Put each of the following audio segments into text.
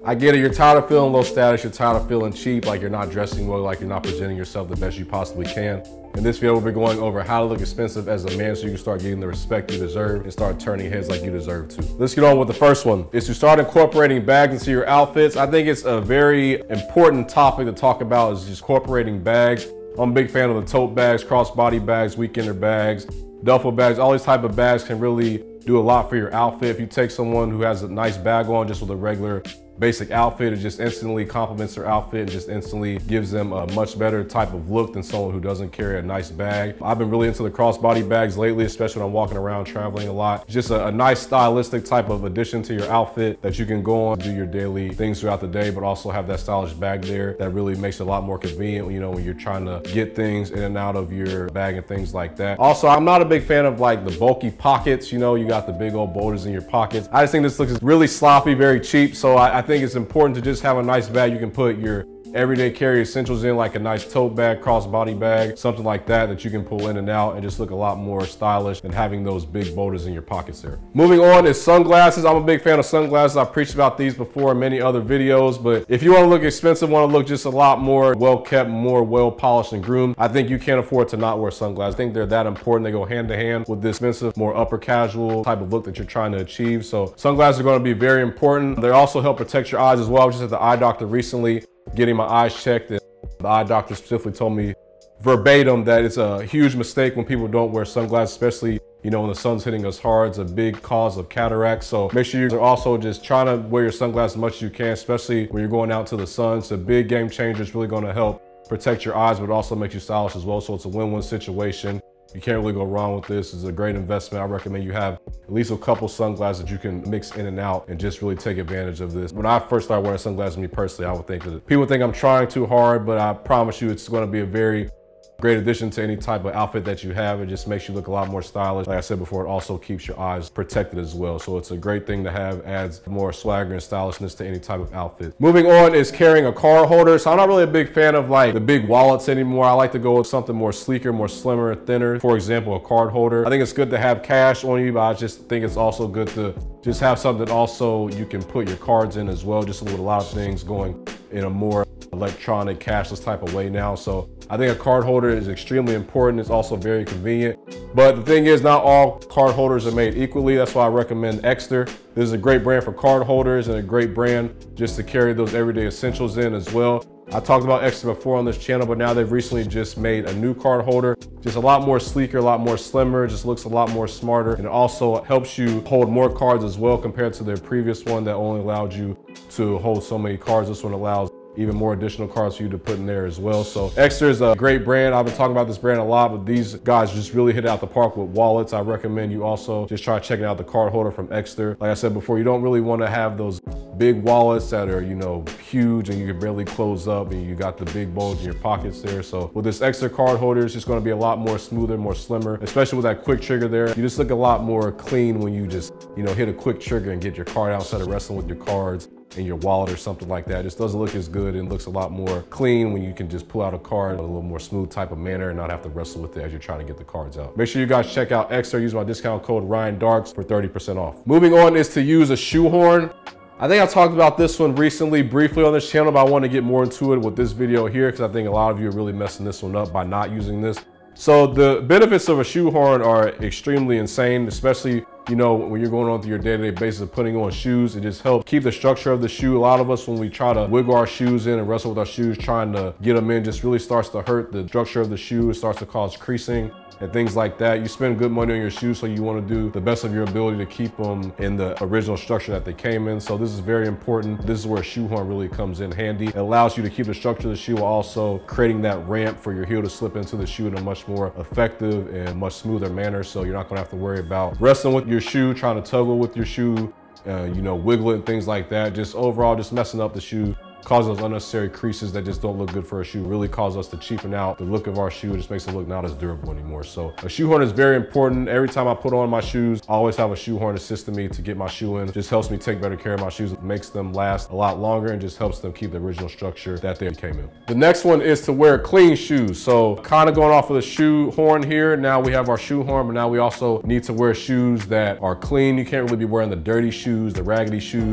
I get it, you're tired of feeling low status, you're tired of feeling cheap, like you're not dressing well, like you're not presenting yourself the best you possibly can. In this video, we'll be going over how to look expensive as a man so you can start getting the respect you deserve and start turning heads like you deserve to. Let's get on with the first one, is to start incorporating bags into your outfits. I think it's a very important topic to talk about, is just incorporating bags. I'm a big fan of the tote bags, crossbody bags, weekender bags, duffel bags. All these type of bags can really do a lot for your outfit. If you take someone who has a nice bag on just with a regular basic outfit, it just instantly complements their outfit and just instantly gives them a much better type of look than someone who doesn't carry a nice bag. I've been really into the crossbody bags lately, especially when I'm walking around traveling a lot. It's just a nice stylistic type of addition to your outfit that you can go on, do your daily things throughout the day, but also have that stylish bag there that really makes it a lot more convenient, you know, when you're trying to get things in and out of your bag and things like that. Also, I'm not a big fan of like the bulky pockets, you know, you got the big old boulders in your pockets. I just think this looks really sloppy, very cheap. So I think it's important to just have a nice bag you can put your everyday carry essentials in, like a nice tote bag, crossbody bag, something like that that you can pull in and out and just look a lot more stylish than having those big boulders in your pockets there. Moving on is sunglasses. I'm a big fan of sunglasses. I've preached about these before in many other videos, but if you want to look expensive, want to look just a lot more well kept, more well polished and groomed, I think you can't afford to not wear sunglasses. I think they're that important. They go hand to hand with this expensive, more upper casual type of look that you're trying to achieve. So sunglasses are going to be very important. They also help protect your eyes as well. I was just at the eye doctor recently getting my eyes checked, and the eye doctor specifically told me verbatim that it's a huge mistake when people don't wear sunglasses, especially, you know, when the sun's hitting us hard. It's a big cause of cataracts. So make sure you're also just trying to wear your sunglasses as much as you can, especially when you're going out to the sun. It's a big game changer. It's really going to help protect your eyes, but also make you stylish as well. So it's a win-win situation. You can't really go wrong with this. It's a great investment. I recommend you have at least a couple sunglasses that you can mix in and out and just really take advantage of this. When I first started wearing sunglasses, me personally, I would think that people think I'm trying too hard, but I promise you it's going to be a very great addition to any type of outfit that you have. It just makes you look a lot more stylish. Like I said before, it also keeps your eyes protected as well. So it's a great thing to have, adds more swagger and stylishness to any type of outfit. Moving on is carrying a card holder. So I'm not really a big fan of like the big wallets anymore. I like to go with something more sleeker, more slimmer, thinner. For example, a card holder. I think it's good to have cash on you, but I just think it's also good to just have something also you can put your cards in as well, just with a lot of things going in a more electronic, cashless type of way now. So I think a card holder is extremely important. It's also very convenient. But the thing is, not all card holders are made equally. That's why I recommend Ekster. This is a great brand for card holders and a great brand just to carry those everyday essentials in as well. I talked about Ekster before on this channel, but now they've recently just made a new card holder. Just a lot more sleeker, a lot more slimmer, just looks a lot more smarter. And it also helps you hold more cards as well compared to their previous one that only allowed you to hold so many cards. This one allows even more additional cards for you to put in there as well. So Ekster is a great brand. I've been talking about this brand a lot, but these guys just really hit it out the park with wallets. I recommend you also just try checking out the card holder from Ekster. Like I said before, you don't really want to have those big wallets that are, you know, huge and you can barely close up and you got the big bulge in your pockets there. So with this Ekster card holder, it's just going to be a lot more smoother, more slimmer, especially with that quick trigger there. You just look a lot more clean when you just, you know, hit a quick trigger and get your card out instead of wrestling with your cards in your wallet or something like that. It just doesn't look as good and looks a lot more clean when you can just pull out a card in a little more smooth type of manner and not have to wrestle with it as you're trying to get the cards out. Make sure you guys check out Ekster. Use my discount code RyanDarks for 30% off. Moving on is to use a shoehorn. I think I talked about this one recently briefly on this channel, but I want to get more into it with this video here because I think a lot of you are really messing this one up by not using this. So the benefits of a shoehorn are extremely insane, especially, you know, when you're going on through your day-to-day basis of putting on shoes. It just helps keep the structure of the shoe. A lot of us, when we try to wiggle our shoes in and wrestle with our shoes, trying to get them in, just really starts to hurt the structure of the shoe. It starts to cause creasing and things like that. You spend good money on your shoes, so you want to do the best of your ability to keep them in the original structure that they came in. So this is very important. This is where a shoehorn really comes in handy. It allows you to keep the structure of the shoe while also creating that ramp for your heel to slip into the shoe in a much more effective and much smoother manner. So you're not going to have to worry about wrestling with your shoe, trying to tuggle with your shoe, you know, wiggle it and things like that. Just overall, just messing up the shoe cause those unnecessary creases that just don't look good for a shoe, really cause us to cheapen out the look of our shoe. It just makes it look not as durable anymore. So a shoehorn is very important. Every time I put on my shoes, I always have a shoehorn assisting me to get my shoe in. It just helps me take better care of my shoes. It makes them last a lot longer and just helps them keep the original structure that they came in. The next one is to wear clean shoes. So kind of going off of the shoehorn here, now we have our shoehorn, but now we also need to wear shoes that are clean. You can't really be wearing the dirty shoes, the raggedy shoes.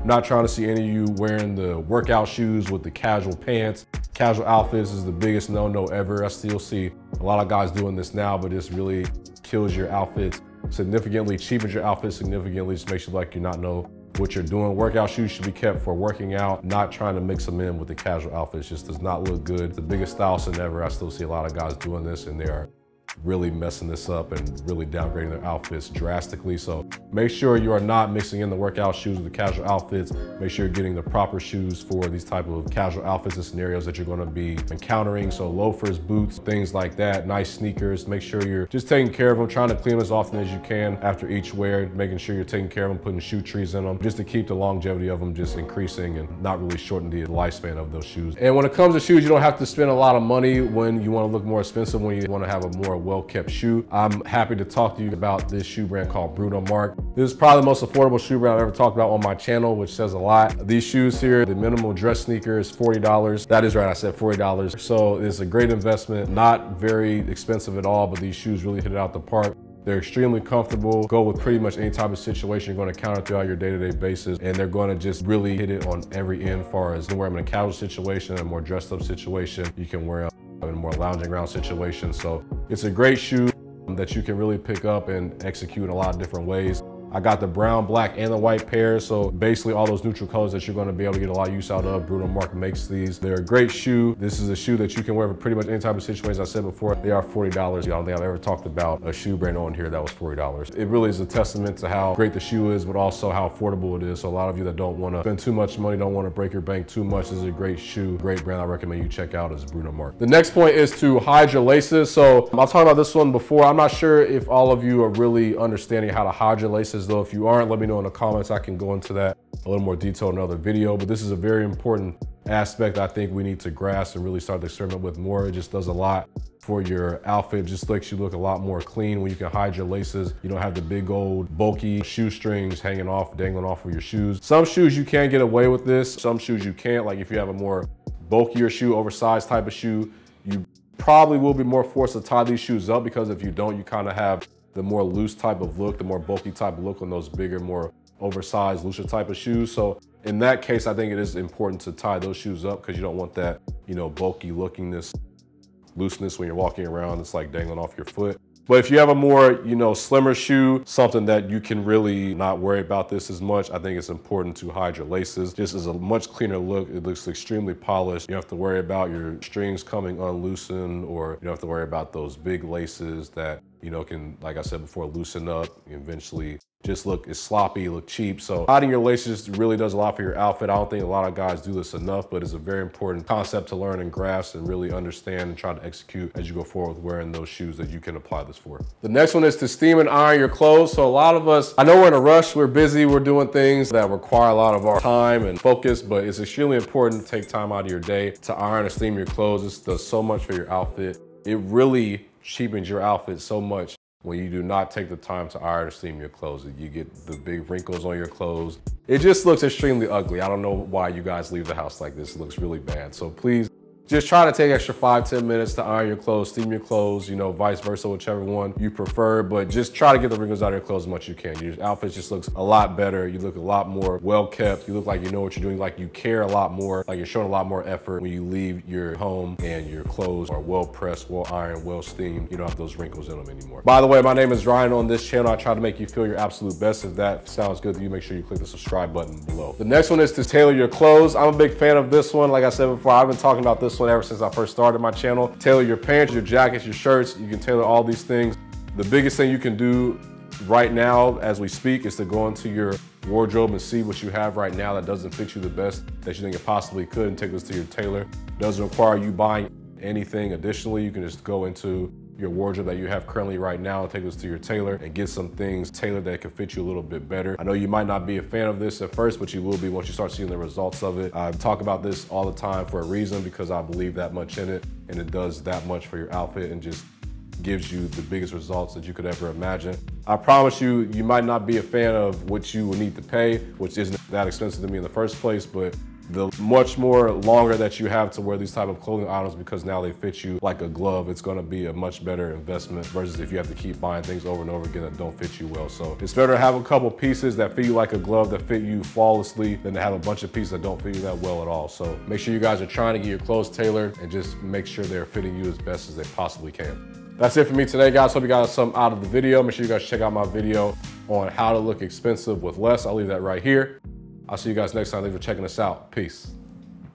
I'm not trying to see any of you wearing the workout shoes with the casual pants. Casual outfits is the biggest no-no ever. I still see a lot of guys doing this now, but this really kills your outfits significantly, cheapens your outfit significantly, just makes you like you not know what you're doing. Workout shoes should be kept for working out, not trying to mix them in with the casual outfits. Just does not look good. The biggest style sin ever. I still see a lot of guys doing this, and they are really messing this up and really downgrading their outfits drastically. So make sure you are not mixing in the workout shoes with the casual outfits. Make sure you're getting the proper shoes for these type of casual outfits and scenarios that you're going to be encountering. So loafers, boots, things like that, nice sneakers. Make sure you're just taking care of them, trying to clean them as often as you can after each wear, making sure you're taking care of them, putting shoe trees in them, just to keep the longevity of them just increasing and not really shorten the lifespan of those shoes. And when it comes to shoes, you don't have to spend a lot of money when you want to look more expensive, when you want to have a more well-kept shoe. I'm happy to talk to you about this shoe brand called Bruno Mars. This is probably the most affordable shoe brand I've ever talked about on my channel, which says a lot. These shoes here, the minimal dress sneaker is $40. That is right, I said $40. So it's a great investment, not very expensive at all, but these shoes really hit it out the park. They're extremely comfortable, go with pretty much any type of situation you're going to encounter throughout your day-to-day basis, and they're going to just really hit it on every end as far as you can wear them in a casual situation, a more dressed up situation. You can wear them in a more lounging around situation. So it's a great shoe that you can really pick up and execute in a lot of different ways. I got the brown, black, and the white pair. So basically all those neutral colors that you're gonna be able to get a lot of use out of. Bruno Mars makes these. They're a great shoe. This is a shoe that you can wear for pretty much any type of situation. As I said before, they are $40. I don't think I've ever talked about a shoe brand on here that was $40. It really is a testament to how great the shoe is, but also how affordable it is. So a lot of you that don't wanna spend too much money, don't wanna break your bank too much, this is a great shoe, great brand I recommend you check out is Bruno Mars. The next point is to hide your laces. So I've talked about this one before. I'm not sure if all of you are really understanding how to hide your laces though. If you aren't, let me know in the comments. I can go into that a little more detail in another video, but this is a very important aspect I think we need to grasp and really start to experiment with more. It just does a lot for your outfit. It just makes you look a lot more clean when you can hide your laces. You don't have the big old bulky shoestrings hanging off, dangling off of your shoes. Some shoes you can get away with this. Some shoes you can't. Like if you have a more bulkier shoe, oversized type of shoe, you probably will be more forced to tie these shoes up, because if you don't, you kind of have the more loose type of look, the more bulky type of look on those bigger, more oversized, looser type of shoes. So in that case, I think it is important to tie those shoes up, because you don't want that, you know, bulky lookingness, looseness when you're walking around. It's like dangling off your foot. But if you have a more, you know, slimmer shoe, something that you can really not worry about this as much, I think it's important to hide your laces. Just as a much cleaner look. It looks extremely polished. You don't have to worry about your strings coming unloosened, or you don't have to worry about those big laces that, you know, can, like I said before, loosen up and eventually just look as sloppy, look cheap. So hiding your laces really does a lot for your outfit. I don't think a lot of guys do this enough, but it's a very important concept to learn and grasp and really understand and try to execute as you go forward with wearing those shoes that you can apply this for. The next one is to steam and iron your clothes. So a lot of us, I know we're in a rush, we're busy, we're doing things that require a lot of our time and focus, but it's extremely important to take time out of your day to iron and steam your clothes. This does so much for your outfit. It really cheapens your outfit so much when you do not take the time to iron or steam your clothes. You get the big wrinkles on your clothes. It just looks extremely ugly. I don't know why you guys leave the house like this. It looks really bad. So please, just try to take extra 5-10 minutes to iron your clothes, steam your clothes, you know, vice versa, whichever one you prefer, but just try to get the wrinkles out of your clothes as much as you can. Your outfit just looks a lot better. You look a lot more well-kept. You look like you know what you're doing, like you care a lot more, like you're showing a lot more effort when you leave your home and your clothes are well-pressed, well-ironed, well-steamed. You don't have those wrinkles in them anymore. By the way, my name is Ryan. On this channel, I try to make you feel your absolute best. If that sounds good to you, make sure you click the subscribe button below. The next one is to tailor your clothes. I'm a big fan of this one. Like I said before, I've been talking about this one ever since I first started my channel. Tailor your pants, your jackets, your shirts. You can tailor all these things. The biggest thing you can do right now as we speak is to go into your wardrobe and see what you have right now that doesn't fit you the best that you think it possibly could, and take this to your tailor. Doesn't require you buying anything additionally. You can just go into your wardrobe that you have currently right now and take this to your tailor and get some things tailored that can fit you a little bit better. I know you might not be a fan of this at first, but you will be once you start seeing the results of it. I talk about this all the time for a reason, because I believe that much in it, and it does that much for your outfit and just gives you the biggest results that you could ever imagine. I promise you, you might not be a fan of what you will need to pay, which isn't that expensive to me in the first place, but The much more longer that you have to wear these type of clothing items, because now they fit you like a glove, it's gonna be a much better investment versus if you have to keep buying things over and over again that don't fit you well. So it's better to have a couple pieces that fit you like a glove, that fit you flawlessly, than to have a bunch of pieces that don't fit you that well at all. So make sure you guys are trying to get your clothes tailored and just make sure they're fitting you as best as they possibly can. That's it for me today, guys. Hope you got something out of the video. Make sure you guys check out my video on how to look expensive with less. I'll leave that right here. I'll see you guys next time. Thanks for checking us out. Peace.